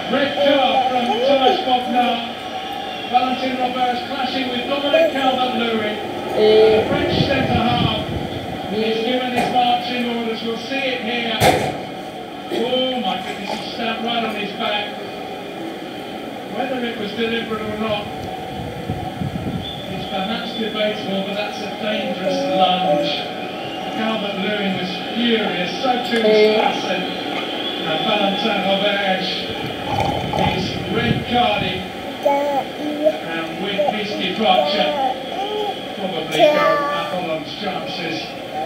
Red card from Thomas Bognar. Valentin Roberts clashing with Dominic Calvert-Lewin. The French centre-half is given his marching orders. We'll see it here. Oh my goodness, he stamped right on his back. Whether it was deliberate or not is perhaps debatable, but that's a dangerous lunge. Calvert-Lewin was furious, so too was Klassen. And Valentin Roberts is red-carded. And with his departure, probably Apollon's chances.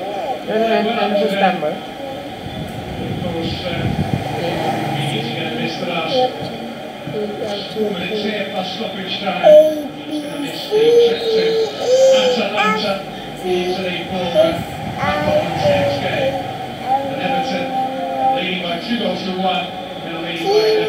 Of course, we need to get this the last 4 minutes here plus stoppage time. He's going to miss the trip to Atalanta, Italy for Apollon's next game. And Everton leading by 2-1, now leading by